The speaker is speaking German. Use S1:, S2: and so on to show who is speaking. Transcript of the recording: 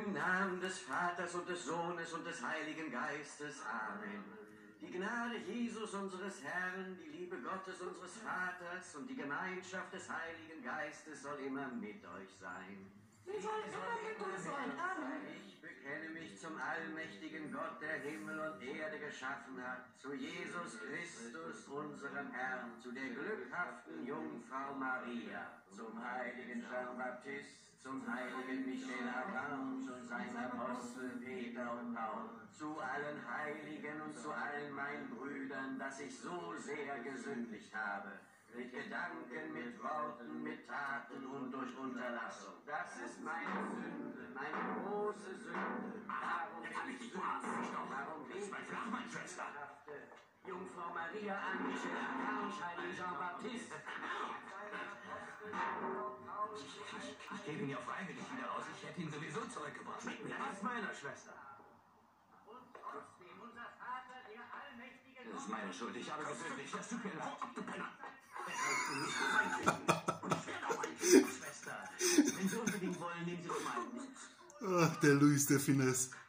S1: Im Namen des Vaters und des Sohnes und des Heiligen Geistes. Amen. Die Gnade Jesus unseres Herrn, die Liebe Gottes unseres Vaters und die Gemeinschaft des Heiligen Geistes soll immer mit euch sein.
S2: Sie soll immer mit uns sein. Amen.
S1: Ich bekenne mich zum allmächtigen Gott, der Himmel und Erde geschaffen hat, zu Jesus Christus, unserem Herrn, zu der glückhaften Jungfrau Maria, zum heiligen Jean-Baptiste, zum heiligen Michel Archange und seinen Aposteln Peter und Paul, zu allen Heiligen und zu allen meinen Brüdern, dass ich so sehr gesündigt habe. Mit Gedanken, mit Worten, mit Taten und durch Unterlassung. Das ist meine Sünde, meine große Sünde. Darum
S3: kann ich nicht, du hast mich doch.
S1: Warum
S3: Das war flach, meine Schwester.
S1: Jungfrau Maria an Michel Archange, heiligen Jean-Baptiste.
S3: Ich gebe ihn ja freiwillig wieder raus. Ich hätte ihn sowieso zurückgebracht.
S1: Mit meiner Schwester. Und trotzdem unser Vater, der allmächtige
S3: Das ist meine Schuld. Ich habe gesündigt. Das tut mir leid. Du Penner.
S1: Schwester. Wenn Sie unbedingt wollen, nehmen Sie es mal.
S4: Ach, der Luis de Finesse.